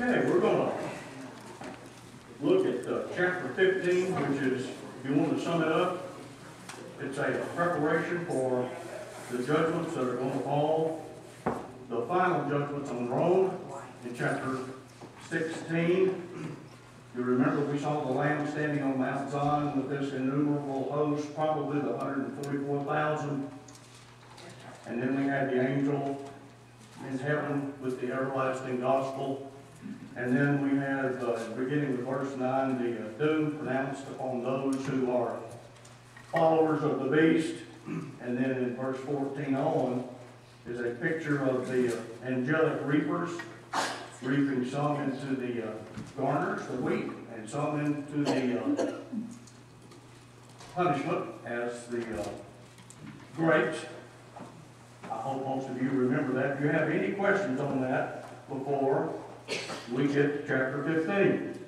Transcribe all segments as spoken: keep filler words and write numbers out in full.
Okay, we're going to look at uh, chapter fifteen, which is, if you want to sum it up, it's a preparation for the judgments that are going to fall, the final judgments on Rome in chapter sixteen. You remember we saw the Lamb standing on Mount Zion with this innumerable host, probably the one hundred forty-four thousand. And then we had the angel in heaven with the everlasting gospel. And then we have, uh, beginning with verse nine, the uh, doom pronounced upon those who are followers of the beast. And then in verse fourteen on is a picture of the uh, angelic reapers reaping some into the uh, garners, the wheat, and some into the uh, punishment as the uh, grapes. I hope most of you remember that. If you have any questions on that before we get to chapter fifteen.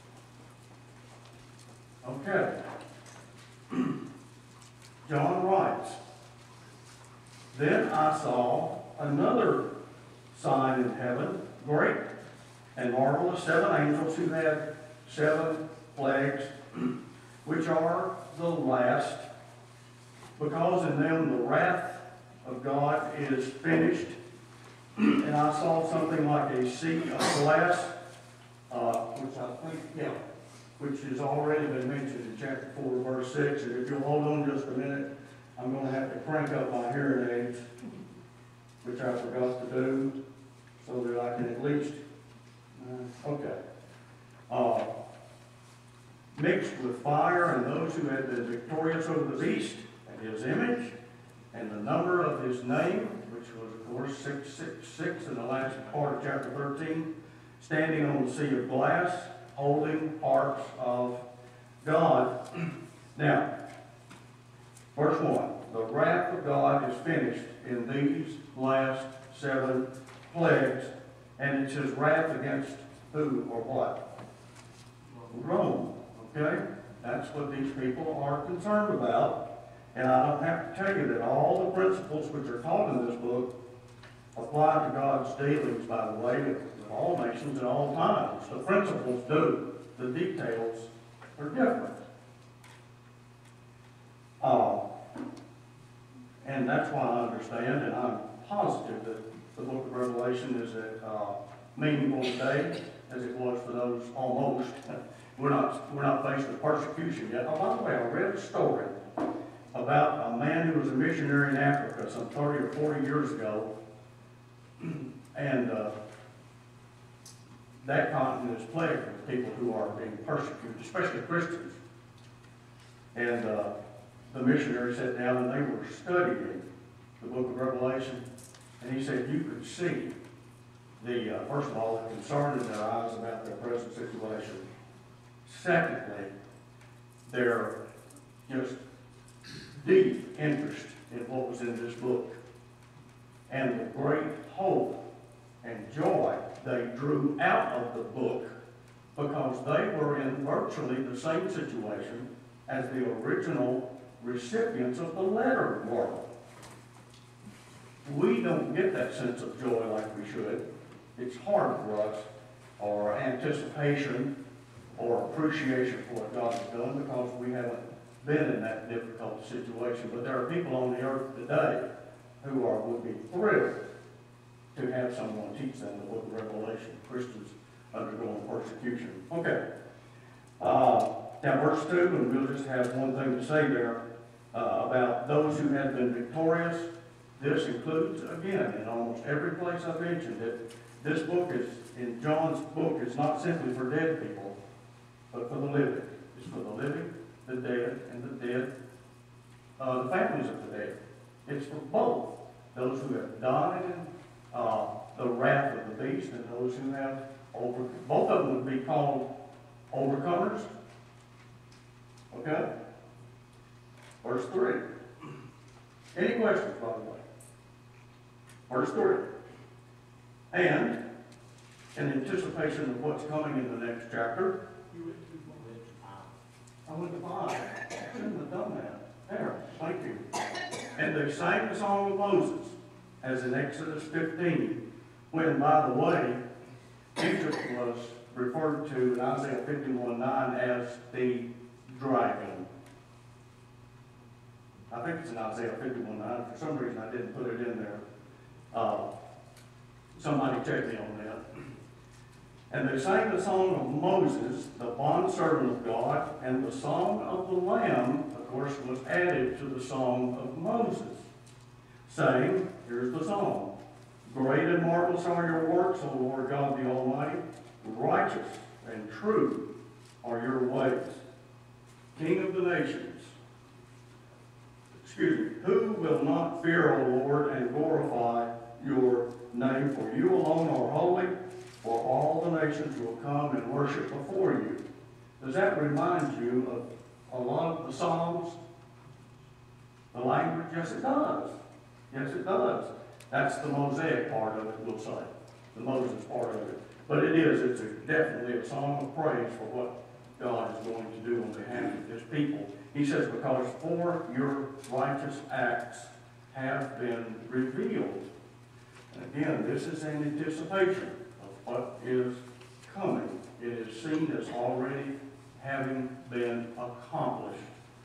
Okay. John writes, "Then I saw another sign in heaven, great and marvelous, seven angels who had seven plagues, which are the last, because in them the wrath of God is finished. And I saw something like a sea of glass, uh, which I think, yeah, which has already been mentioned in chapter four, verse six. And if you'll hold on just a minute, I'm going to have to crank up my hearing aids, which I forgot to do, so that I can at least, uh, okay. Uh, mixed with fire, and those who had been victorious over the beast and his image, and the number of his name, which was, of course, six six six in the last part of chapter thirteen, standing on the sea of glass, holding harps of God." Now, verse one, the wrath of God is finished in these last seven plagues, and it's his wrath against who or what? Rome, okay? That's what these people are concerned about. And I don't have to tell you that all the principles which are taught in this book apply to God's dealings, by the way, with all nations at all times. The principles do. The details are different. Uh, and that's why I understand, and I'm positive that the book of Revelation is as uh, meaningful today as it was for those almost. We're not, we're not faced with persecution yet. Oh, by the way, I read a story about a man who was a missionary in Africa some thirty or forty years ago. And uh, that continent is plagued with people who are being persecuted, especially Christians. And uh, the missionary sat down and they were studying the book of Revelation. And he said you could see the, uh, first of all, the concern in their eyes about their present situation. Secondly, their just deep interest in what was in this book, and the great hope and joy they drew out of the book, because they were in virtually the same situation as the original recipients of the letter were. We don't get that sense of joy like we should. It's hard for us, or anticipation or appreciation for what God has done, because we haven't been in that difficult situation. But there are people on the earth today who are would be thrilled to have someone teach them the book of Revelation. Christians undergoing persecution. Okay. Uh, now verse two, and we'll just have one thing to say there uh, about those who have been victorious. This includes, again, in almost every place I've mentioned it, this book is, in John's book, is not simply for dead people, but for the living. It's for the living, the dead, and the dead, uh, the families of the dead. It's for both those who have died in uh, the wrath of the beast and those who have over. Both of them would be called overcomers. Okay? Verse three. Any questions, by the way? Verse three. And in anticipation of what's coming in the next chapter, I went to five. I shouldn't have done that. There, thank you. And they sang the song of Moses, as in Exodus fifteen, when, by the way, Egypt was referred to in Isaiah fifty-one nine as the dragon. I think it's in Isaiah fifty-one nine. For some reason, I didn't put it in there. Uh, somebody check me on that. And they sang the song of Moses, the bondservant of God, and the song of the Lamb, of course, was added to the song of Moses, saying, here's the song, great and marvelous are your works, O Lord God the Almighty, righteous and true are your ways, King of the nations. Excuse me, who will not fear, O Lord, and glorify your name? For you alone are holy, for all the nations will come and worship before you. Does that remind you of a lot of the Psalms? The language? Yes, it does. Yes, it does. That's the Mosaic part of it, we'll say. The Moses part of it. But it is, it's a, definitely a song of praise for what God is going to do on behalf of his people. He says, because for your righteous acts have been revealed. And again, this is an anticipation of what is coming. It is seen as already having been accomplished.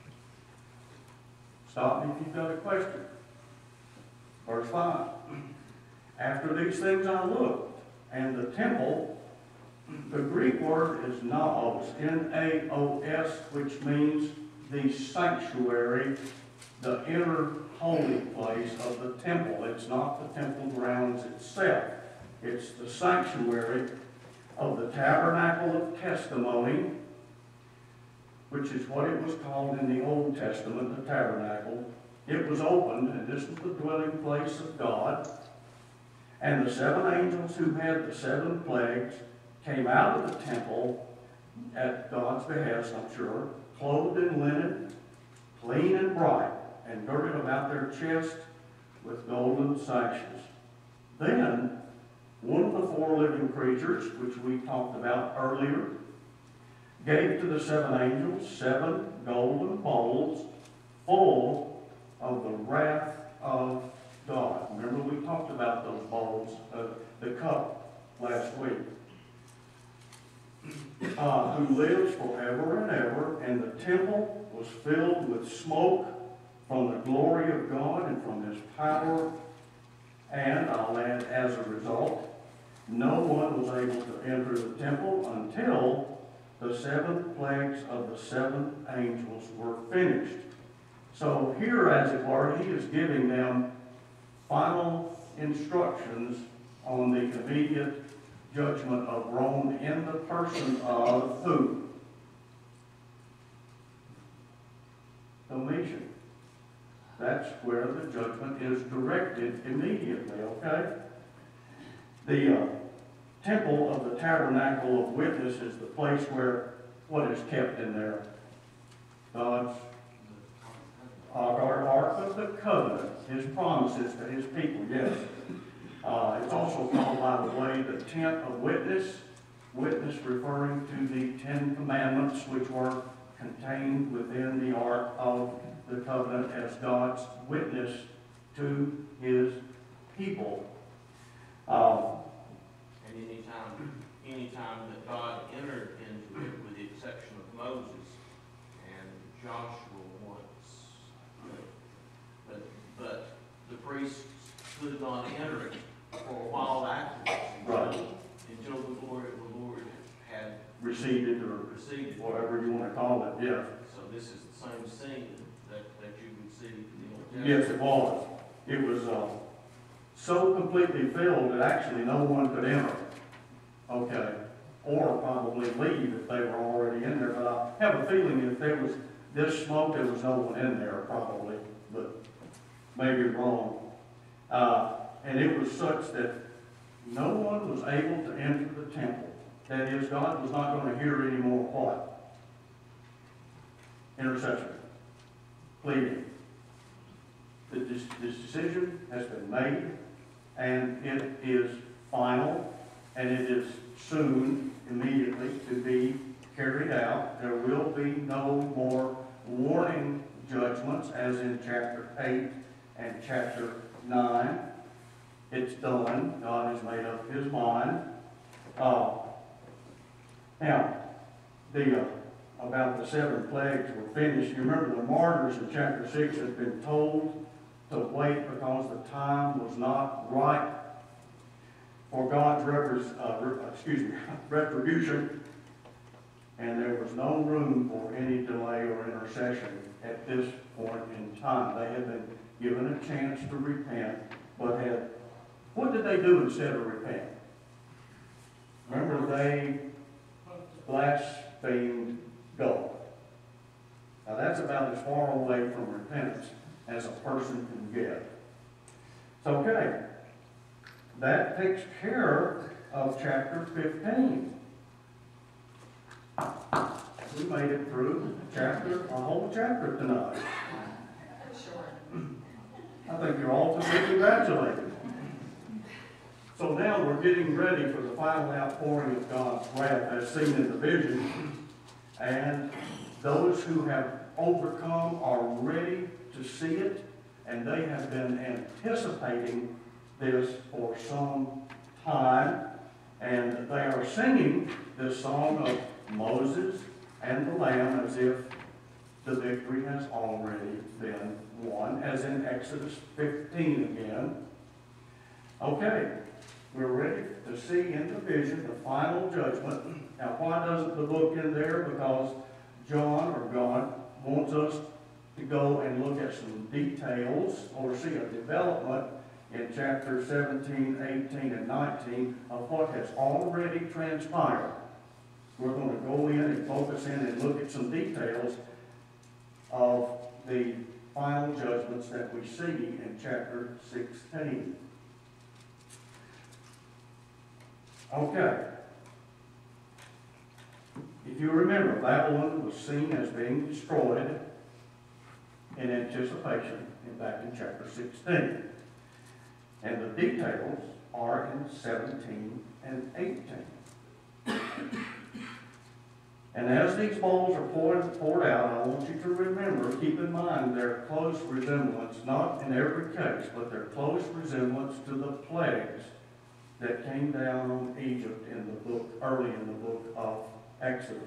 Stop me if you've got a question. Verse five. After these things I looked, and the temple, the Greek word is naos, N A O S, which means the sanctuary, the inner holy place of the temple. It's not the temple grounds itself. It's the sanctuary of the tabernacle of testimony, which is what it was called in the Old Testament, the tabernacle. It was opened, and this was the dwelling place of God. And the seven angels who had the seven plagues came out of the temple at God's behest, I'm sure, clothed in linen, clean and bright, and girded about their chest with golden sashes. Then one of the four living creatures, which we talked about earlier, gave to the seven angels seven golden bowls full of the wrath of God. Remember, we talked about those bowls, uh, the cup, last week. Uh, who lives forever and ever, and the temple was filled with smoke from the glory of God and from his power. And I'll add, as a result, no one was able to enter the temple until the seven plagues of the seven angels were finished. So here, as it were, he is giving them final instructions on the immediate judgment of Rome in the person of who? Domitian. That's where the judgment is directed immediately, okay? The uh, temple of the tabernacle of witness is the place where what is kept in there? God's our ark of the covenant, his promises to his people, yes. Uh, it's also called, by the way, the tent of witness. Witness referring to the Ten Commandments, which were contained within the ark of the covenant as God's witness to his people. Um, and any time, any time that God entered into it, with the exception of Moses and Joshua once, but but the priests could not enter it for a while afterwards, right. Until the Lord, the Lord had receded or receded, whatever you want to call it, yeah. So this is the same scene that, that you would see in the Old Testament. Yes, it was. It was uh, so completely filled that actually no one could enter. Okay. Or probably leave if they were already in there. But I have a feeling if there was this smoke, there was no one in there probably. But maybe wrong. Uh, and it was such that no one was able to enter the temple. That is, God was not going to hear any more what? Intercession. Pleading. This, this decision has been made, and it is final, and it is soon, immediately, to be carried out. There will be no more warning judgments, as in chapter eight and chapter nine. It's done. God has made up his mind. Uh, now, the, uh, about the seven plagues were finished. You remember the martyrs in chapter six had been told to wait because the time was not right for God's repres- uh, re- excuse me, retribution, and there was no room for any delay or intercession at this point in time. They had been given a chance to repent, but had, what did they do instead of repent? Remember, they blasphemed God. Now that's about as far away from repentance as a person can get. So, okay, that takes care of chapter fifteen. We made it through chapter, a whole chapter tonight. I think you're all to be congratulated. So now we're getting ready for the final outpouring of God's wrath as seen in the vision. And those who have overcome are ready to see it, and they have been anticipating this for some time. And they are singing this song of Moses and the Lamb as if the victory has already been won, as in Exodus fifteen again. Okay, we're ready to see in the vision the final judgment. Now, why doesn't the book end there? Because John, or God, wants us to go and look at some details or see a development in chapters seventeen, eighteen, and nineteen of what has already transpired. We're going to go in and focus in and look at some details of the final judgments that we see in chapter sixteen. Okay. If you remember, Babylon was seen as being destroyed in anticipation in back in chapter sixteen. And the details are in seventeen and eighteen. And as these bowls are poured, poured out, I want you to remember, keep in mind their close resemblance, not in every case, but their close resemblance to the plagues that came down on Egypt in the book, early in the book of Exodus.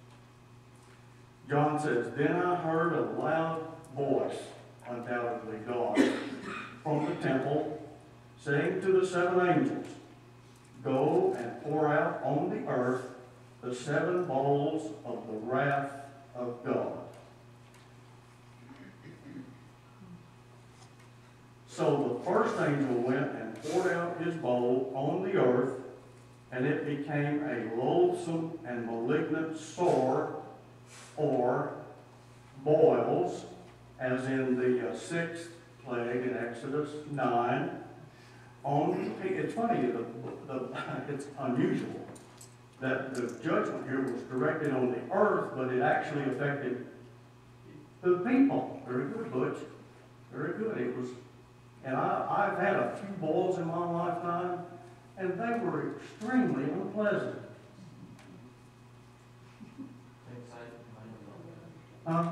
John says, "Then I heard a loud voice," undoubtedly God, "from the temple, saying to the seven angels, go and pour out on the earth the seven bowls of the wrath of God." So the first angel went and poured out his bowl on the earth, and it became a loathsome and malignant sore, or boils, as in the uh, sixth plague in Exodus nine. On, it's funny, the, the, it's unusual that the judgment here was directed on the earth, but it actually affected the people. Very good, Butch. Very good. It was, and I, I've had a few boils in my lifetime, and they were extremely unpleasant. Huh?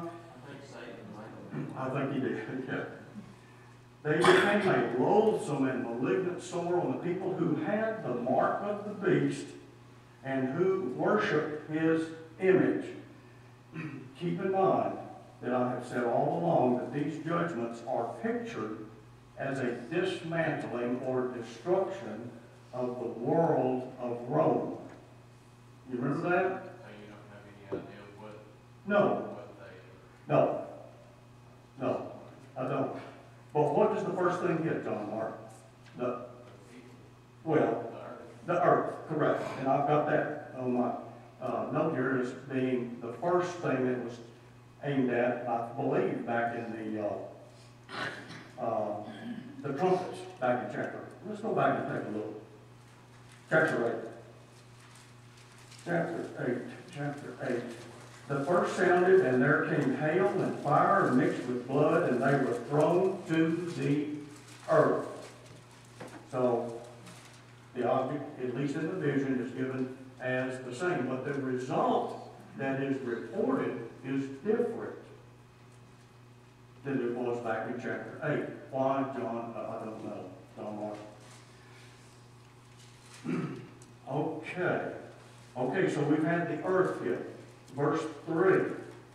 I think he did, yeah. They became a loathsome and malignant sore on the people who had the mark of the beast and who worshiped his image. Keep in mind that I have said all along that these judgments are pictured as a dismantling or destruction of the world of Rome. You remember that? So you don't have any idea of what, No. what they... No. No, I don't. But what does the first thing hit, John Mark? The, well, the earth, correct. And I've got that on my uh, note here as being the first thing that was aimed at, I believe, back in the uh, uh, the trumpets, back in chapter. Let's go back and take a look. Chapter eight. Chapter eight. Chapter eight. The first sounded, and there came hail and fire mixed with blood, and they were thrown to the earth. So the object, at least in the vision, is given as the same. But the result that is reported is different than it was back in chapter eight. Why, John? Uh, I don't know. John Mark. Okay. Okay, so we've had the earth hit. Verse three.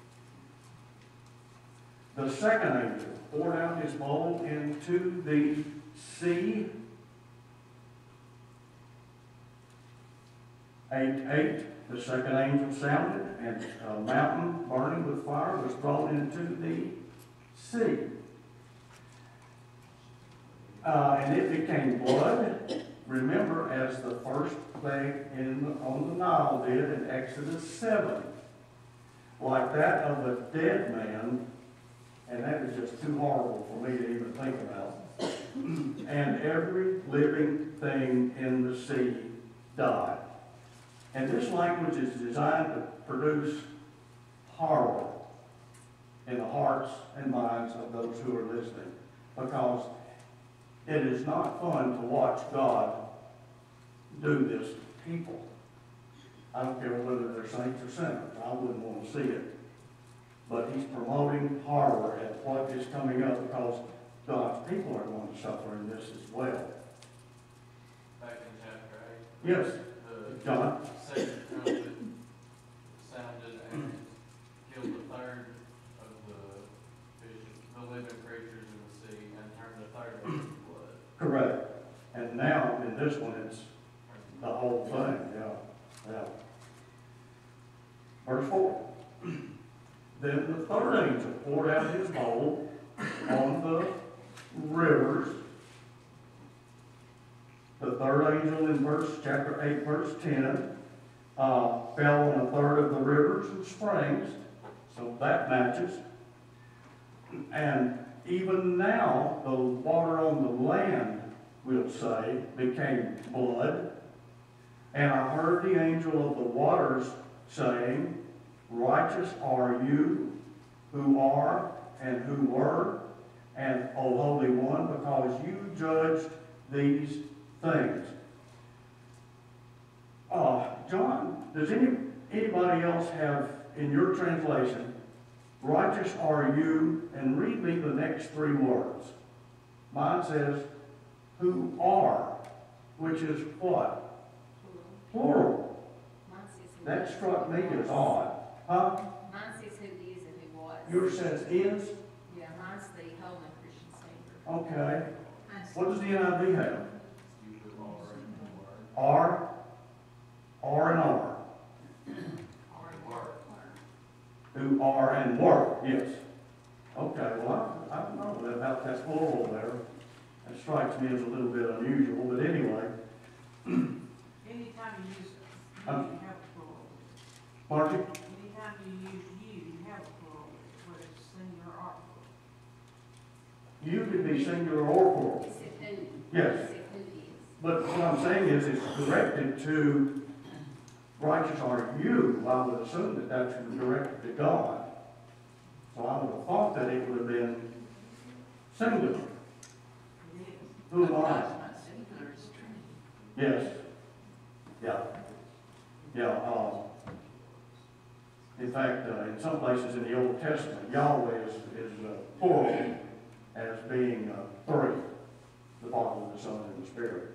The second angel poured out his bowl into the sea. Eight, eight. The second angel sounded, and a mountain burning with fire was thrown into the sea. Uh, and it became blood. Remember, as the first plague in the, on the Nile did in Exodus seven. Like that of a dead man, and that is just too horrible for me to even think about. And every living thing in the sea died. And this language is designed to produce horror in the hearts and minds of those who are listening. Because it is not fun to watch God do this to people. I don't care whether they're saints or sinners. I wouldn't want to see it. But he's promoting horror at what is coming up because God's people are going to suffer in this as well. Back in chapter eight. Yes, The John? second trumpet sounded and killed a third of the fish, the living creatures in the sea, and turned a third into blood. Correct. And now in this one it's the whole thing, yeah. Yeah. Verse four. Then the third angel poured out his bowl on the rivers. The third angel in verse chapter eight, verse ten, uh, fell on a third of the rivers and springs, so that matches. And even now, the water on the land, we'll say, became blood. And I heard the angel of the waters saying, Righteous are you who are and who were, and O Holy One, because you judged these things. Uh, John, does any anybody else have in your translation, righteous are you, and read me the next three words. Mine says, who are, which is what? Plural. Mine says who That is struck me and who as was. odd. Huh? Mine says who is and who was. Yours says is? Yeah, mine's the Holman Christian Standard. Okay. Mine's- What does the N I V have? It's usually R and word. R, R and R. Or work. Who are and were, yes. Okay, well, I, I don't know about that plural there. That strikes me as a little bit unusual, but anyway. Anytime you use, you Um, usually have a plural. Margie? Anytime you use you, you have a plural, whether it's singular or plural. You could be singular or plural. It said who. Yes. It said who is. But what I'm saying is it's directed to righteous are you. I would assume that that's directed to God. So I would have thought that it would have been singular. It is. Who am I? Singular is Trinity. Yes. Yeah. Yeah. Um, in fact, uh, in some places in the Old Testament, Yahweh is, is uh, plural as being uh, three, the Father, the Son, and the Spirit.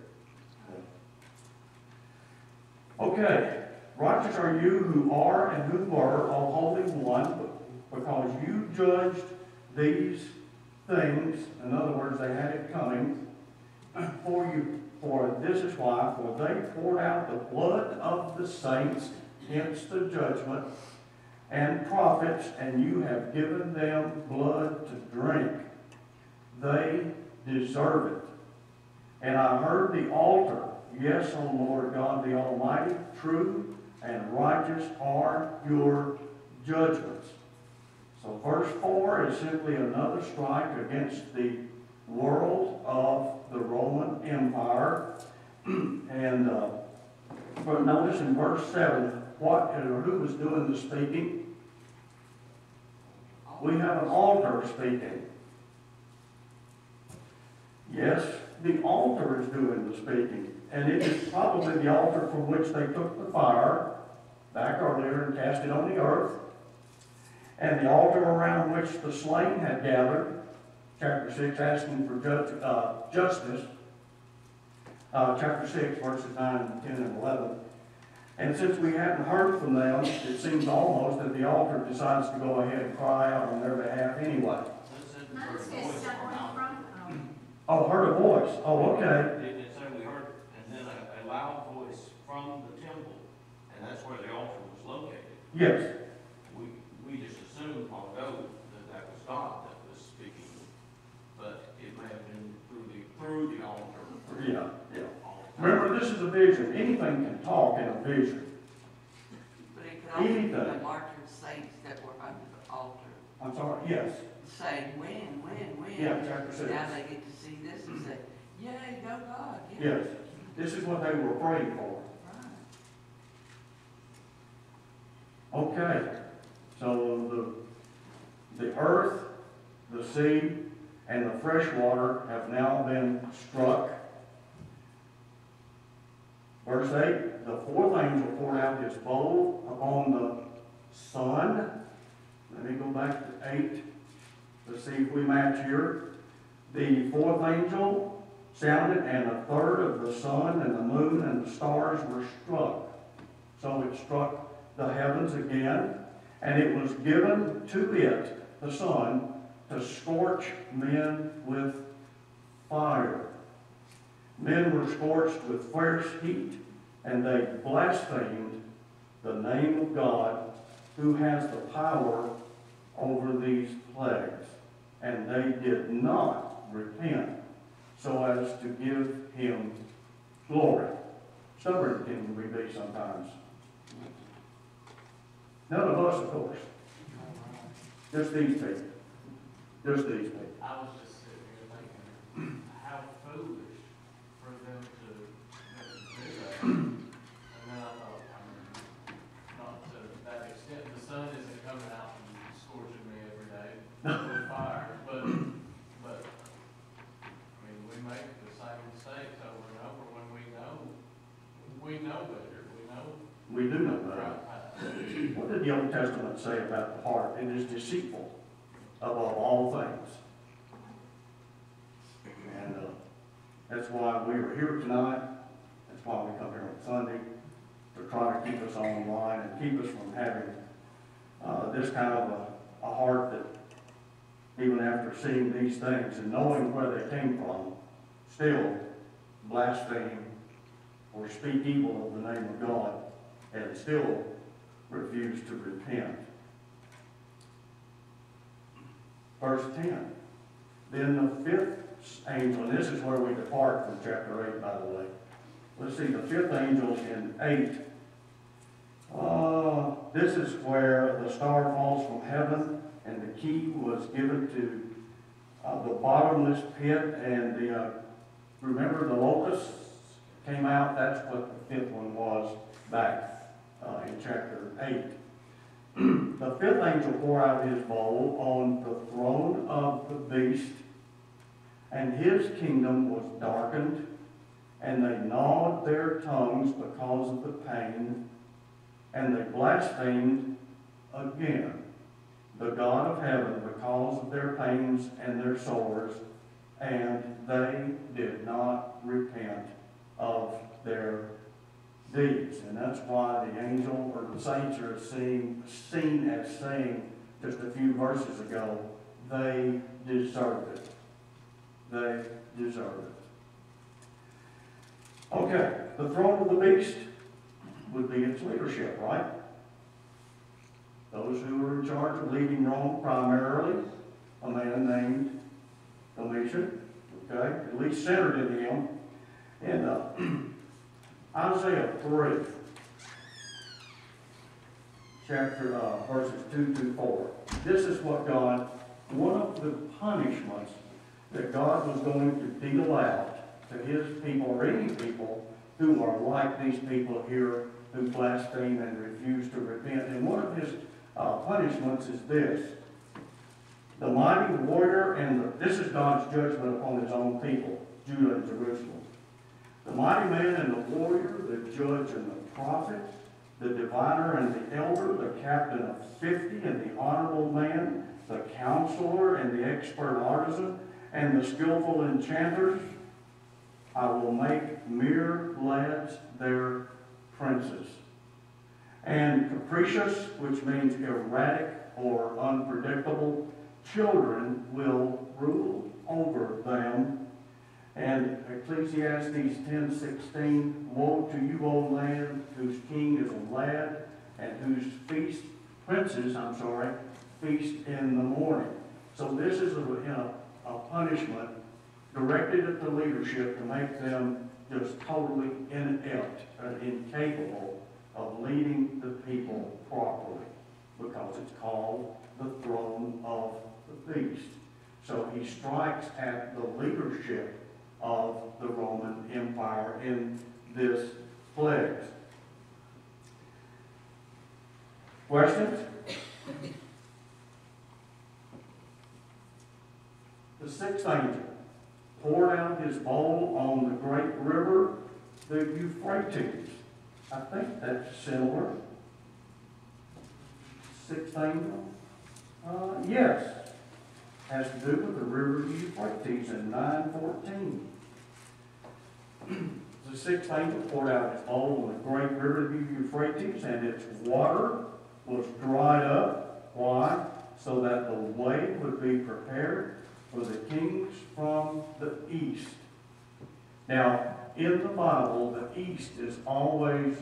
Yeah. Okay. Righteous are you who are and who were, O Holy One, because you judged these things. In other words, they had it coming for you. For this is why, for they poured out the blood of the saints against the judgment and prophets, and you have given them blood to drink. They deserve it. And I heard the altar, yes, O Lord God the Almighty, true and righteous are your judgments. So verse four is simply another strike against the world of the Roman Empire. And uh, but notice in verse seven, what or who was doing the speaking? We have an altar speaking. Yes, the altar is doing the speaking. And it is probably the altar from which they took the fire back earlier and cast it on the earth. And the altar around which the slain had gathered, chapter six, asking for ju uh, justice, uh, chapter six, verses nine, ten, and eleven. And since we hadn't heard from them, it seems almost that the altar decides to go ahead and cry out on their behalf anyway. It said we Mine heard a says voice something from out. from, um, Oh, heard a voice. Oh, okay. It, it said we heard, and then a, a loud voice from the temple, and that's where the altar was located. Yes. We, we just assumed long ago that that was God that was speaking, but it may have been through the, through the altar. Yeah, yeah. all the time. Remember, this is a vision. Anything can talk in a vision. But it could also be the Anything. martyred saints that were under the altar, I'm sorry, yes. saying, when, when, when? Yeah, chapter six. Now they get to see this and say, yay, go God, yeah. Yes. This is what they were praying for. Right. Okay. So the, the earth, the sea, and the fresh water have now been struck. Verse eight, the fourth angel poured out his bowl upon the sun. Let me go back to eight to see if we match here. The fourth angel sounded, and a third of the sun and the moon and the stars were struck. So it struck the heavens again, and it was given to it, the sun, to scorch men with fire. Men were scorched with fierce heat, and they blasphemed the name of God, who has the power over these plagues. And they did not repent so as to give him glory. Stubborn can we be sometimes. None of us, of course. Just these people. Just these people. I was just sitting here thinking, how foolish for them to do that. And then I thought, I mean, not to that extent, the sun isn't coming out and scorching me every day with fire, but, but, I mean, we make the same mistakes over and over when we know, we know better, we know We do know the that. right path. What did the Old Testament say about the heart? It is deceitful above all things. And uh, that's why we are here tonight. That's why we come here on Sunday, to try to keep us online and keep us from having uh, this kind of a, a heart that, even after seeing these things and knowing where they came from, still blaspheme or speak evil of the name of God and still refuse to repent. Verse ten. Then the fifth angel, and this is where we depart from chapter eight, by the way. Let's see, the fifth angel in eight. Uh, this is where the star falls from heaven, and the key was given to uh, the bottomless pit, and the, uh, remember the locusts came out? That's what the fifth one was back uh, in chapter eight. The fifth angel poured out his bowl on the throne of the beast, and his kingdom was darkened, and they gnawed their tongues because of the pain, and they blasphemed again the God of heaven because of their pains and their sores, and they did not repent of their deeds. And that's why the angel or the saints are seen, seen as saying just a few verses ago, they deserve it. They deserve it. Okay, the throne of the beast would be its leadership, right? Those who were in charge of leading Rome, primarily a man named Domitian, okay, at least centered in him. And uh, Isaiah three, chapter, uh, verses two through four. This is what God, one of the punishments that God was going to deal out to his people, or any people who are like these people here who blaspheme and refuse to repent. And one of his uh, punishments is this. The mighty warrior, and the, this is God's judgment upon his own people, Judah and Jerusalem. The mighty man and the warrior, the judge and the prophet, the diviner and the elder, the captain of fifty and the honorable man, the counselor and the expert artisan, and the skillful enchanters, I will make mere lads their princes. And capricious, which means erratic or unpredictable, children will rule over them. And Ecclesiastes ten sixteen, woe to you, O land, whose king is a lad, and whose feast, princes, I'm sorry, feast in the morning. So this is a, you know, a punishment directed at the leadership to make them just totally inept and incapable of leading the people properly, because it's called the throne of the beast. So he strikes at the leadership of the Roman Empire in this plague. Questions? The sixth angel poured out his bowl on the great river, the Euphrates. I think that's similar. Sixth angel? Uh, yes. Has to do with the river Euphrates in nine fourteen. The sixth angel poured out his bowl on the great river Euphrates, and its water was dried up. Why? So that the way would be prepared for the kings from the east. Now, in the Bible, the east is always,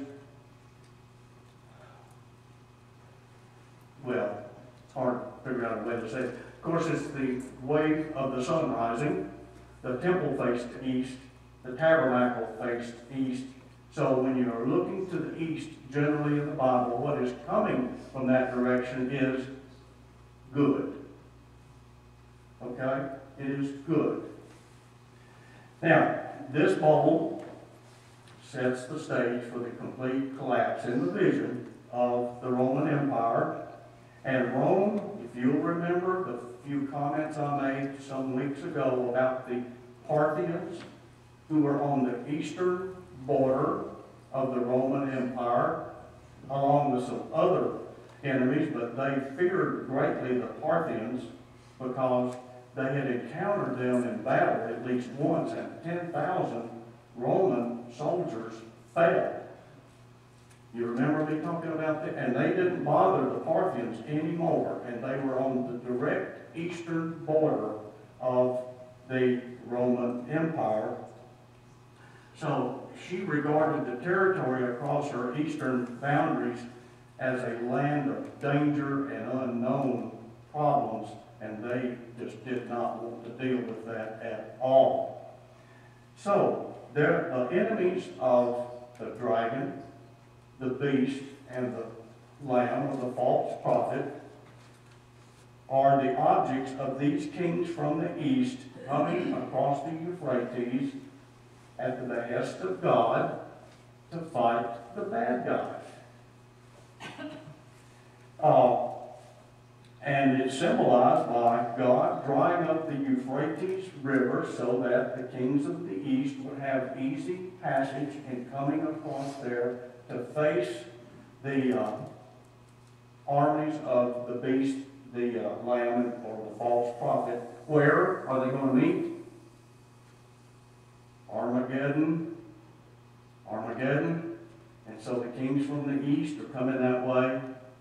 well, it's hard to figure out a way to say it. Of course, it's the way of the sun rising. The temple faced east. The tabernacle faced east. So when you are looking to the east, generally in the Bible, what is coming from that direction is good. Okay? It is good. Now, this bowl sets the stage for the complete collapse in the vision of the Roman Empire. And Rome, if you'll remember the few comments I made some weeks ago about the Parthians, who were on the eastern border of the Roman Empire, along with some other enemies, but they feared greatly the Parthians because they had encountered them in battle at least once, and ten thousand Roman soldiers fell. You remember me talking about that? And they didn't bother the Parthians anymore, and they were on the direct eastern border of the Roman Empire. So she regarded the territory across her eastern boundaries as a land of danger and unknown problems, and they just did not want to deal with that at all. So, they're the enemies of the dragon, the beast, and the lamb, or the false prophet, are the objects of these kings from the east coming across the Euphrates at the behest of God to fight the bad guys. Uh, and it's symbolized by God drying up the Euphrates River so that the kings of the east would have easy passage in coming across there to face the uh, armies of the beast, the uh, lamb, or the false prophet. Where are they going to meet? Armageddon. Armageddon. And so the kings from the east are coming that way.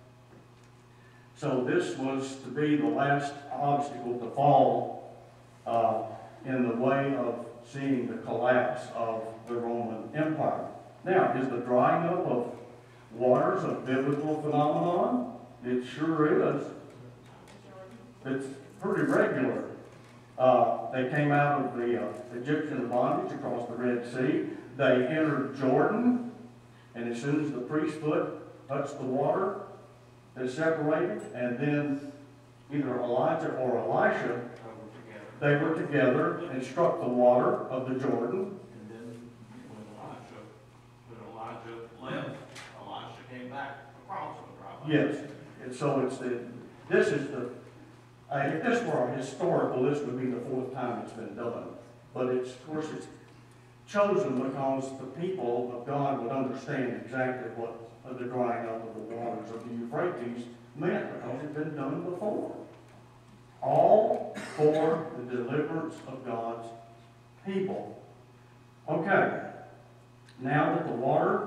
So this was to be the last obstacle to fall uh, in the way of seeing the collapse of the Roman Empire. Now, is the drying up of waters a biblical phenomenon? It sure is. It's pretty regular. Uh, they came out of the uh, Egyptian bondage across the Red Sea. They entered Jordan, and as soon as the priest's foot touched the water, they separated, and then either Elijah or Elisha, they were together and struck the water of the Jordan. And then when Elijah, when Elijah left, Elisha came back across the dry land. Yes, and so it's the, this is the, uh, if this were a historical, this would be the fourth time it's been done. But it's, of course, it's chosen because the people of God would understand exactly what the drying up of the waters of the Euphrates meant, because it had been done before. All for the deliverance of God's people. Okay, now that the water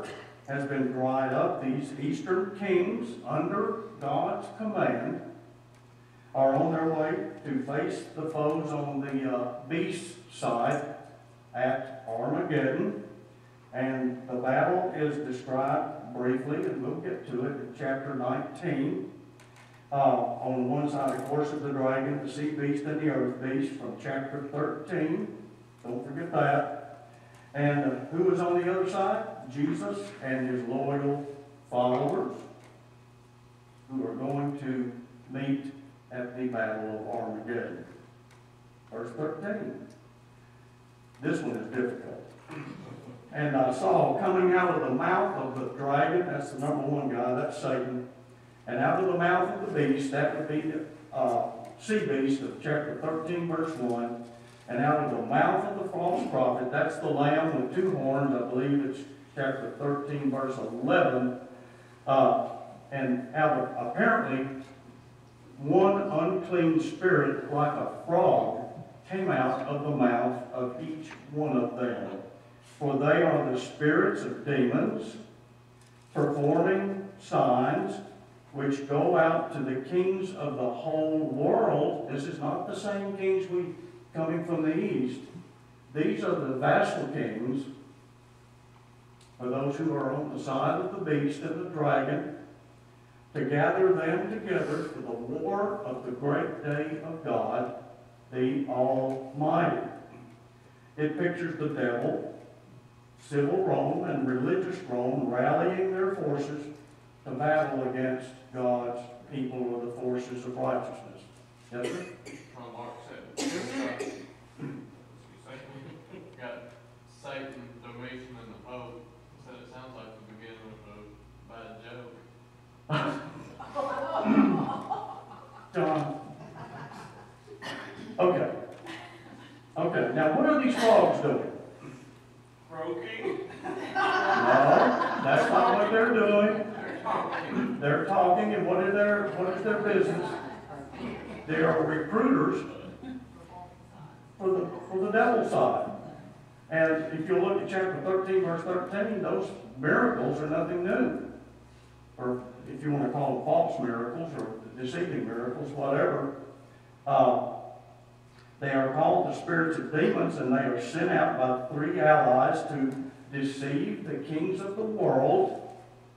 has been dried up. These eastern kings, under God's command, are on their way to face the foes on the uh, beast side at Armageddon. And the battle is described briefly, and we'll get to it in chapter nineteen. Uh, on one side, of course, of the dragon, the sea beast and the earth beast from chapter thirteen. Don't forget that. And uh, who is on the other side? Jesus and his loyal followers, who are going to meet at the battle of Armageddon. Verse thirteen. This one is difficult. And I saw coming out of the mouth of the dragon, that's the number one guy, that's Satan, and out of the mouth of the beast, that would be the uh, sea beast of chapter thirteen, verse one, and out of the mouth of the false prophet, that's the lamb with two horns, I believe it's chapter thirteen, verse eleven, uh, and out of, apparently, one unclean spirit like a frog came out of the mouth of each one of them. For they are the spirits of demons, performing signs, which go out to the kings of the whole world. This is not the same kings we coming from the east. These are the vassal kings, for those who are on the side of the beast and the dragon, to gather them together for the war of the great day of God, the Almighty. It pictures the devil, civil Rome, and religious Rome rallying their forces to battle against God's people or the forces of righteousness. Yes, sir? John Mark said, got Satan, Domitian, and the Pope. Said it sounds like the beginning of a bad joke. John. Okay. Okay, now what are these frogs doing? Croaking. No, that's not what they're doing. They're talking. They're talking, and what is their, what is their business? They are recruiters for the, for the devil's side. And if you look at chapter thirteen, verse thirteen, those miracles are nothing new. Or if you want to call them false miracles or deceiving miracles, whatever. Uh, they are called the spirits of demons, and they are sent out by three allies to deceive the kings of the world,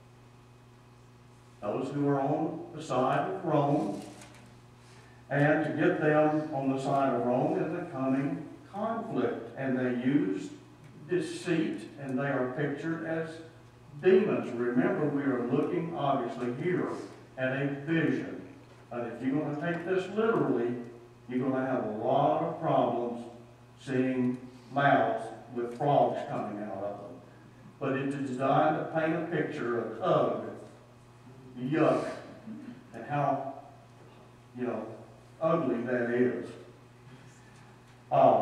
those who are on the side of Rome, and to get them on the side of Rome in the coming conflict. And they use deceit, and they are pictured as demons. Remember, we are looking, obviously, here at a vision. And if you're going to take this literally, you're going to have a lot of problems seeing mouths with frogs coming out of them. But it is designed to paint a picture of ugh, yuck, and how, you know, ugly that is. Uh,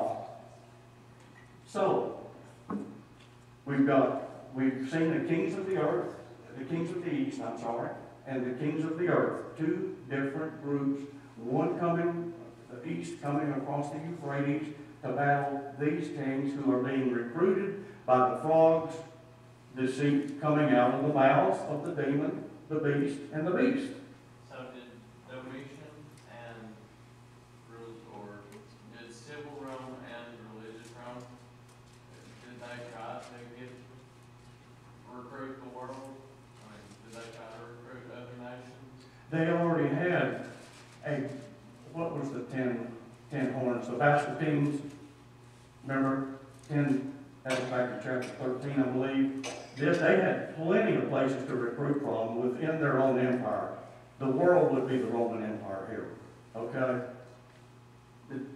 so, we've got, we've seen the kings of the earth, the kings of the east, I'm sorry, and the kings of the earth, two different groups, one coming, the east coming across the Euphrates to battle these kings who are being recruited by the frogs, deceit coming out of the mouths of the demon, the beast, and the beast. So did Domitian and, rule- or did civil Rome and religious Rome, did they try to get, recruit the world? I mean, did they try to recruit other nations? They already had a, what was the ten, ten horns, the vassal kings, remember, ten, that was back in chapter thirteen, I believe. They, they had plenty of places to recruit from within their own empire. The world would be the Roman Empire here, okay? Did,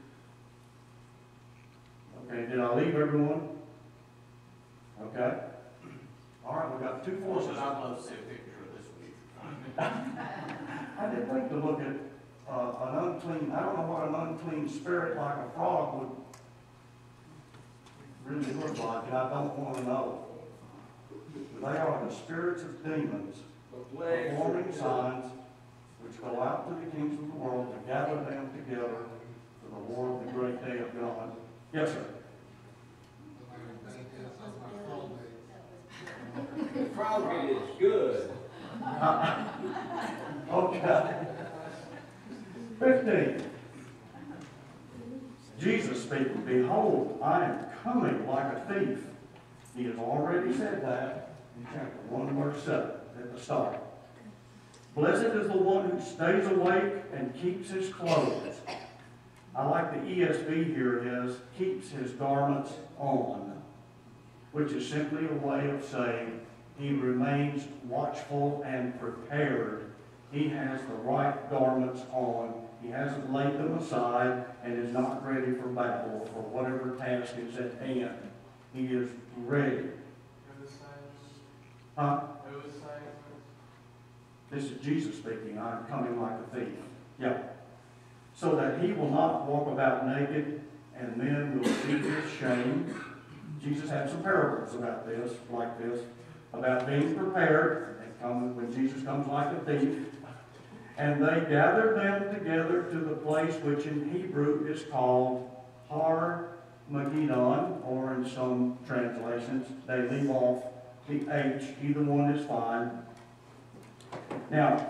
okay, did I leave everyone? Okay. All right, we got two forces. I'd love to see a picture of this week. I did think to look at uh, an unclean, I don't know what an unclean spirit like a frog would really look like, and I don't want to know. They are the spirits of demons, performing signs which go out to the kings of the world to gather them together for the war of the great day of God. Yes, sir. Frog Okay. Fifteen. Jesus speaking, behold, I am coming like a thief. He has already said that in chapter one, verse seven, at the start. Blessed is the one who stays awake and keeps his clothes. I like the E S V here is, keeps his garments on, which is simply a way of saying he remains watchful and prepared. He has the right garments on. He hasn't laid them aside and is not ready for battle for whatever task is at hand. He is ready. Who is saying? Huh? Who is saying? This is Jesus speaking. I am coming like a thief. Yeah. So that he will not walk about naked, and men will see his shame. Jesus had some parables about this, like this, about being prepared and coming when Jesus comes like a thief. And they gathered them together to the place which in Hebrew is called Har Magidon, or in some translations, they leave off the H. Either one is fine. Now,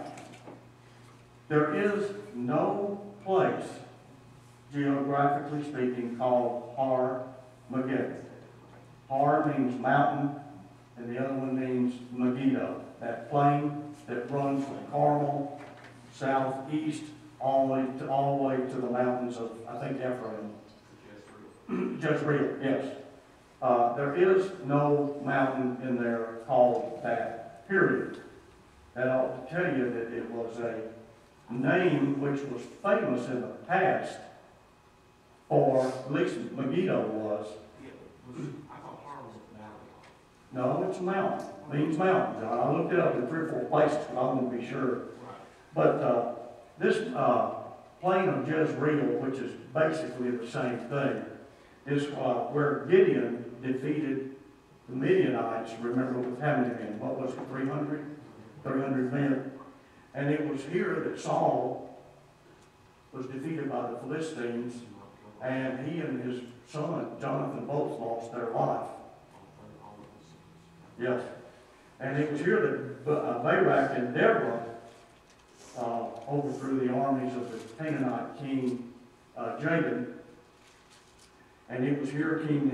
there is no place, geographically speaking, called Har Megiddo. Har means mountain, and the other one means Megiddo, that plain that runs from Carmel southeast all the way to, all the way to the mountains of, I think, Ephraim. Jezreel, yes. Uh, there is no mountain in there called that, period. That ought to tell you that it was a name which was famous in the past, or at least Megiddo was. Yeah, was, I thought Harlem was a valley. No, it's a mountain. It means mountain, John. I looked it up in three or four places, but I want to be sure. Right. But uh, this uh, plain of Jezreel, which is basically the same thing, is uh, where Gideon defeated the Midianites. Remember, with how many men? What was it, three hundred? three hundred men. And it was here that Saul was defeated by the Philistines, and he and his son, Jonathan, both lost their life. Yes. And it was here that uh, Barak and Deborah uh, overthrew the armies of the Canaanite king uh, Jabin. And it was here King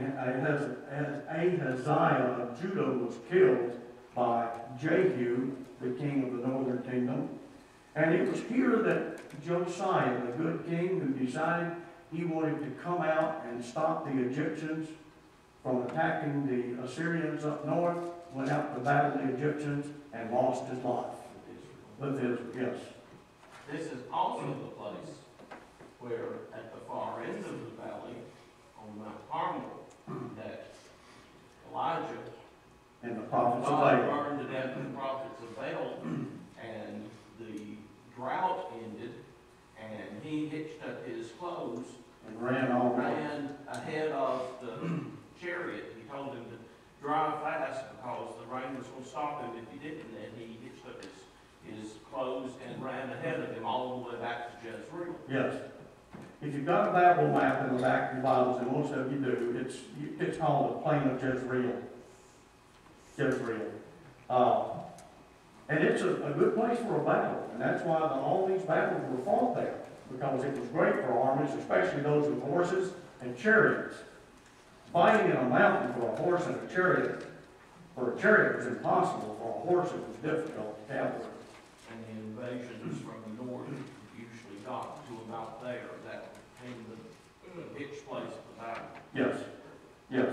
Ahaziah of Judah was killed by Jehu, the king of the northern kingdom. And it was here that Josiah, the good king, who decided he wanted to come out and stop the Egyptians from attacking the Assyrians up north, went out to battle the Egyptians and lost his life. With Israel, yes. This is also the place where, at the far end of the valley, on Mount Carmel, that Elijah And the prophets of God Baal. burned to death the prophets of Baal, and the drought ended, and he hitched up his clothes, And ran all the way. ran ahead of the chariot. He told him to drive fast because the rain was going to stop him if he didn't, and he hitched up his, his clothes and ran ahead of him all the way back to Jezreel. Yes. If you've got a Bible map in the back of your Bibles, and most of you do, it's, it's called the Plain of Jezreel. Jezreel. Uh, and it's a, a good place for a battle, and that's why the, all these battles were fought there, because it was great for armies, especially those with horses and chariots. Fighting in a mountain for a horse and a chariot, for a chariot was impossible, for a horse it was difficult, cavalry. And the invasions from the north usually got to about there. That became the, the pitch place of the battle. Yes, yes.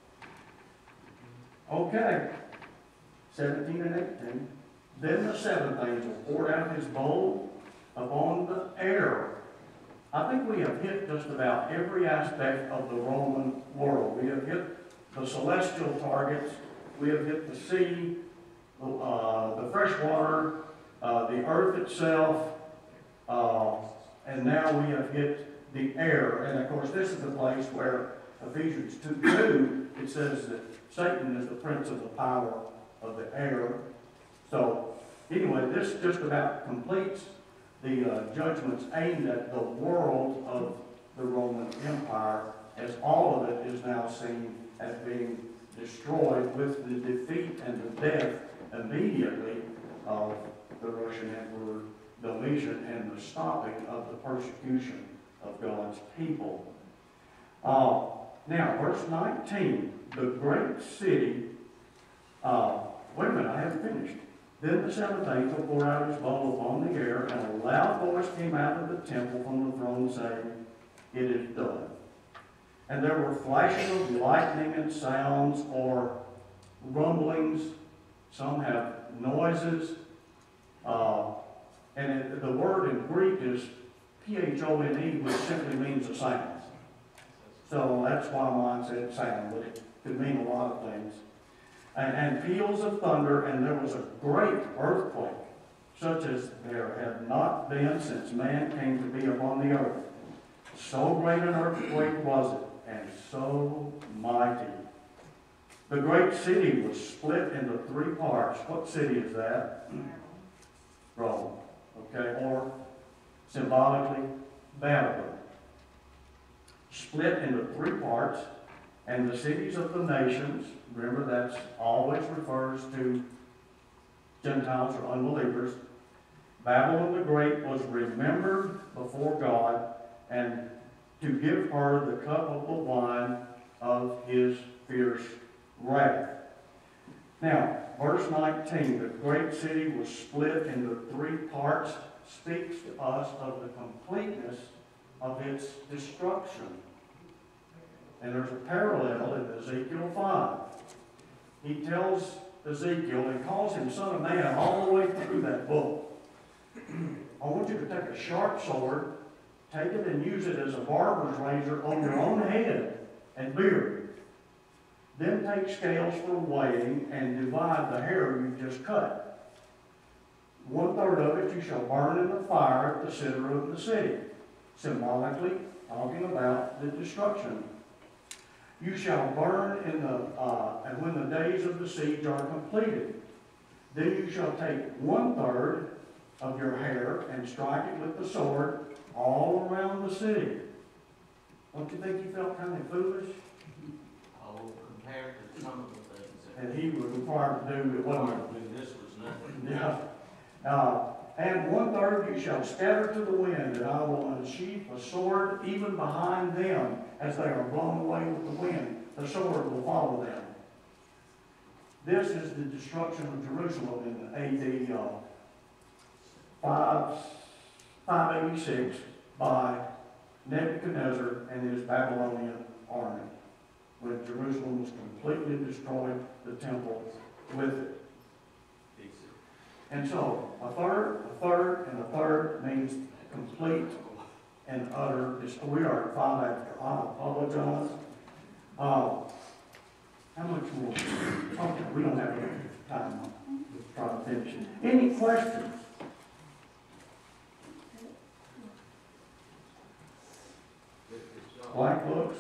Okay, seventeen and eighteen. Then the seventh angel poured out his bowl upon the air. I think we have hit just about every aspect of the Roman world. We have hit the celestial targets, we have hit the sea, uh, the fresh water, uh, the earth itself, uh, and now we have hit the air. And of course, this is the place where Ephesians two two, it says that Satan is the prince of the power of the air. So, anyway, this just about completes the uh, judgments aimed at the world of the Roman Empire, as all of it is now seen as being destroyed with the defeat and the death immediately of the Russian Emperor Domitian and the stopping of the persecution of God's people. Uh, now, verse nineteen, the great city, uh, wait a minute, I haven't finished. Then the seventh angel poured out his bowl upon the air, and a loud voice came out of the temple from the throne, saying, "It is done." And there were flashes of lightning and sounds, or rumblings. Some have noises. Uh, and it, the word in Greek is P H O N E, which simply means a sound. So that's why mine said sound, but it could mean a lot of things. And, and peals of thunder, and there was a great earthquake, such as there had not been since man came to be upon the earth. So great an earthquake was it, and so mighty. The great city was split into three parts. What city is that? Rome. Okay, or symbolically, Babylon. Split into three parts, and the cities of the nations, remember that's always refers to Gentiles or unbelievers. Babylon the Great was remembered before God, and to give her the cup of the wine of his fierce wrath. Now, verse nineteen, the great city was split into three parts, speaks to us of the completeness of its destruction. And there's a parallel in Ezekiel five. He tells Ezekiel and calls him son of man all the way through that book. I want you to take a sharp sword, take it and use it as a barber's razor on your own head and beard. Then take scales for weighing and divide the hair you just cut. One third of it you shall burn in the fire at the center of the city, symbolically talking about the destruction. You shall burn in the, uh, and when the days of the siege are completed, then you shall take one third of your hair and strike it with the sword all around the city. Don't you think he felt kind of foolish? Oh, compared to some of the things that. And he was required to do it, wasn't he? When this was nothing. Yeah. Uh, and one third you shall scatter to the wind, and I will unsheath a sword even behind them as they are blown away with the wind. The sword will follow them. This is the destruction of Jerusalem in A D uh, five, five eighty-six by Nebuchadnezzar and his Babylonian army, when Jerusalem was completely destroyed, the temple with it. And so, a third, a third, and a third means complete and utter. We are at five after. I apologize. Uh, how much more? Okay, we don't have enough time to try to finish it. Any questions? Blank looks?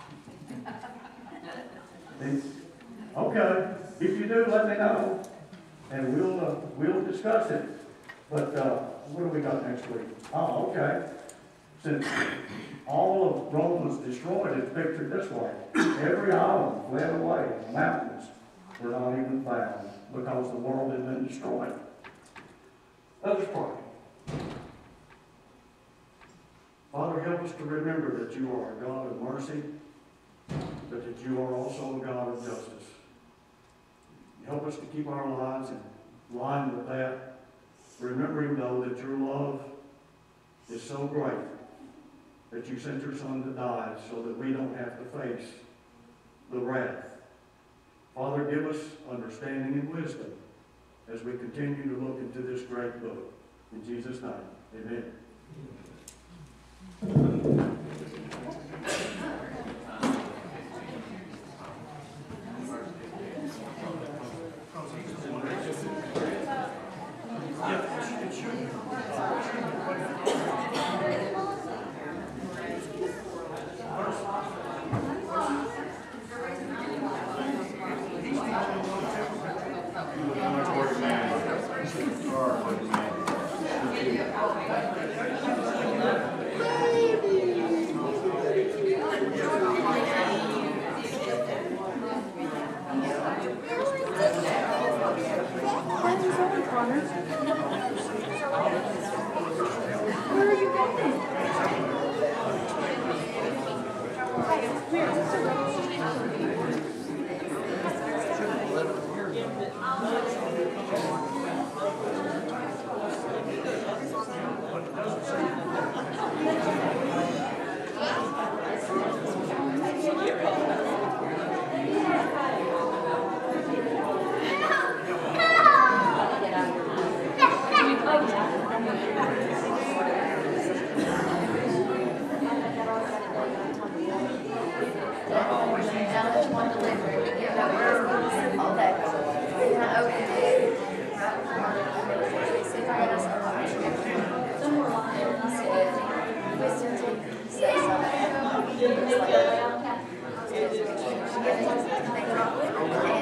Okay, if you do, let me know. And we'll, uh, we'll discuss it. But uh, what do we got next week? Oh, okay. Since all of Rome was destroyed, it's pictured this way. Every island fled away, and the mountains were not even found because the world had been destroyed. Let us pray. Father, help us to remember that you are a God of mercy, but that you are also a God of justice. Help us to keep our lives in line with that, remembering, though, that your love is so great that you sent your Son to die so that we don't have to face the wrath. Father, give us understanding and wisdom as we continue to look into this great book. In Jesus' name, amen. Baby. Okay.